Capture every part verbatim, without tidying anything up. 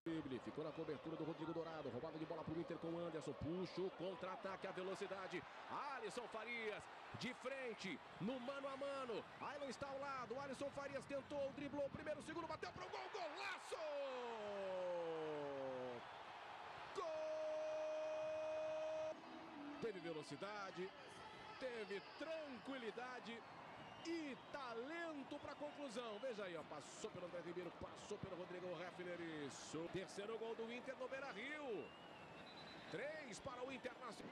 Ficou na cobertura do Rodrigo Dourado. Roubada de bola para o Inter com o Anderson. Puxa o contra-ataque, a velocidade. Alisson Farias de frente, no mano a mano. Ailon está ao lado. Alisson Farias tentou, driblou o primeiro, segundo, bateu para o gol. Golaço! Gol! Teve velocidade, teve tranquilidade e talento para a conclusão. Veja aí, ó, passou pelo André Ribeiro, passou pelo Rodrigo Hefner. Isso. Terceiro gol do Inter no Beira-Rio. Três para o Internacional.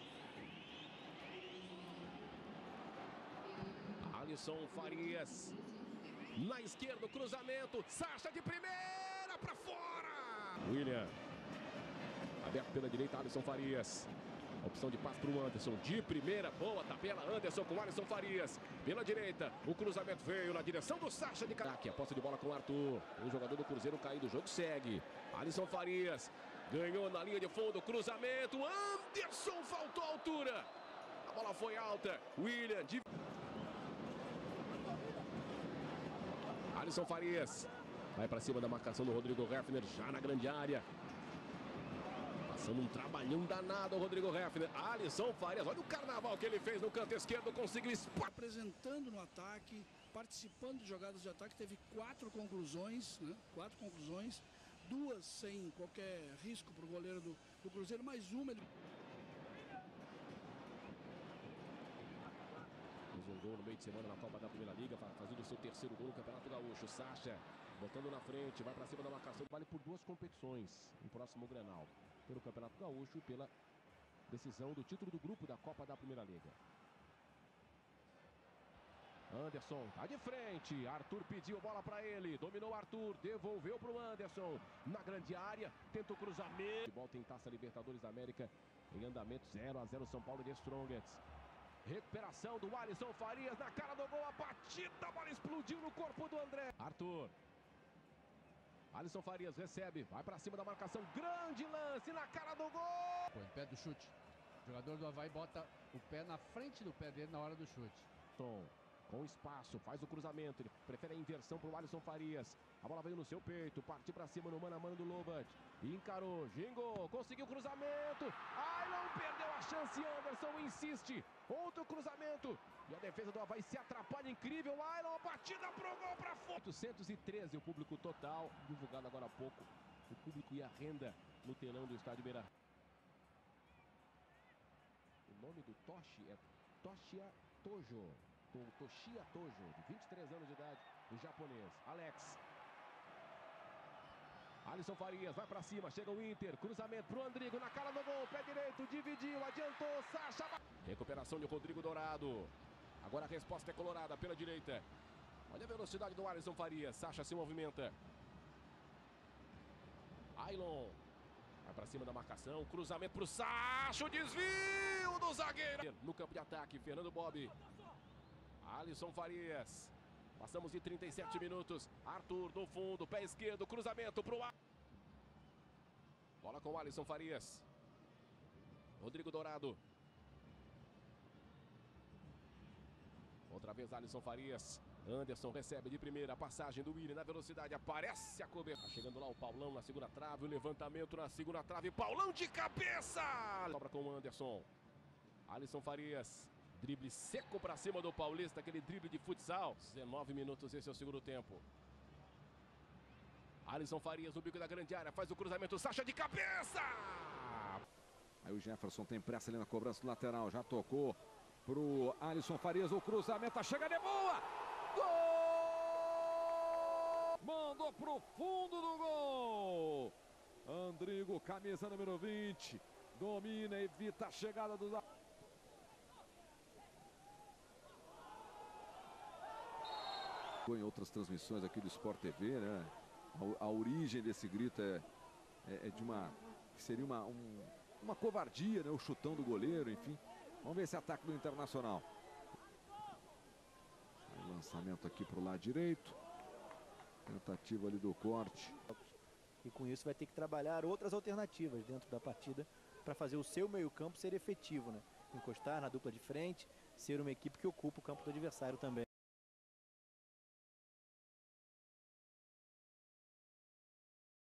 Alisson Farias. Na esquerda, o cruzamento. Sacha de primeira para fora. William. Aberto pela direita, Alisson Farias. Opção de passe para o Anderson, de primeira, boa tabela, Anderson com Alisson Farias, pela direita, o cruzamento veio na direção do Sacha de Caraque, a posse de bola com o Arthur, o jogador do Cruzeiro caído, o jogo segue, Alisson Farias, ganhou na linha de fundo, cruzamento, Anderson faltou a altura, a bola foi alta, William, de... Alisson Farias, vai para cima da marcação do Rodrigo Hefner, já na grande área. Passando um trabalhão danado o Rodrigo Hefner. Alisson Farias, olha o carnaval que ele fez no canto esquerdo, conseguiu espalhar. Apresentando no ataque, participando de jogadas de ataque, teve quatro conclusões, né? Quatro conclusões, duas sem qualquer risco para o goleiro do, do Cruzeiro, mais uma ele... Fez um gol no meio de semana na Copa da Primeira Liga, fazendo o seu terceiro gol no Campeonato Gaúcho. Sacha, botando na frente, vai para cima da marcação. Vale por duas competições no próximo Grenal. Pelo Campeonato Gaúcho e pela decisão do título do grupo da Copa da Primeira Liga. Anderson tá de frente. Arthur pediu bola para ele. Dominou Arthur, devolveu para o Anderson. Na grande área, tenta o cruzamento. Volta em Taça Libertadores da América. Em andamento zero a zero São Paulo de Strongets. Recuperação do Alisson Farias na cara do gol. A batida, a bola explodiu no corpo do André. Arthur. Alisson Farias recebe, vai para cima da marcação, grande lance na cara do gol. Põe o pé do chute. O jogador do Avaí bota o pé na frente do pé dele na hora do chute. Tom, com espaço, faz o cruzamento, ele prefere a inversão para o Alisson Farias. A bola veio no seu peito, partiu para cima no mano a mano do Lobat. Encarou, gingou, conseguiu o cruzamento. Ailon perdeu a chance, Anderson insiste. Outro cruzamento. E a defesa do Avaí se atrapalha, incrível. Ailon, a batida pro gol para fora. oitocentos e treze o público total, divulgado agora há pouco. O público e a renda no telão do estádio Beira. O nome do Toshi é Toshiya Tojo. Toshiya Tojo, de vinte e três anos de idade, o japonês. Alex. Alisson Farias, vai pra cima, chega o Inter, cruzamento pro Andrigo, na cara do gol, pé direito, dividiu, adiantou, Sacha. Recuperação de Rodrigo Dourado. Agora a resposta é colorada pela direita. Olha a velocidade do Alisson Farias, Sacha se movimenta. Ailon. Vai pra cima da marcação, cruzamento pro Sacha, o desvio do zagueiro. No campo de ataque, Fernando Bob. Alisson Farias. Passamos de trinta e sete minutos. Arthur no fundo, pé esquerdo, cruzamento pro ar. Bola com o Alisson Farias. Rodrigo Dourado. Outra vez Alisson Farias. Anderson recebe de primeira, a passagem do Willian na velocidade, aparece a cobertura. Tá chegando lá o Paulão na segunda trave, o levantamento na segunda trave, Paulão de cabeça! Sobra com o Anderson. Alisson Farias. Drible seco para cima do Paulista, aquele drible de futsal. dezenove minutos, esse é o segundo tempo. Alisson Farias no bico da grande área, faz o cruzamento, Sacha de cabeça! Aí o Jefferson tem pressa ali na cobrança do lateral, já tocou pro Alisson Farias, o cruzamento, a chegada é boa! Gol! Mandou pro fundo do gol! Andrigo, camisa número vinte, domina, evita a chegada do... Em outras transmissões aqui do Sport T V, né? A, a origem desse grito é, é, é de uma... que seria uma, um, uma covardia, né? O chutão do goleiro, enfim. Vamos ver esse ataque do Internacional. Aí, lançamento aqui para o lado direito. Tentativa ali do corte. E com isso vai ter que trabalhar outras alternativas dentro da partida para fazer o seu meio-campo ser efetivo, né? Encostar na dupla de frente, ser uma equipe que ocupa o campo do adversário também.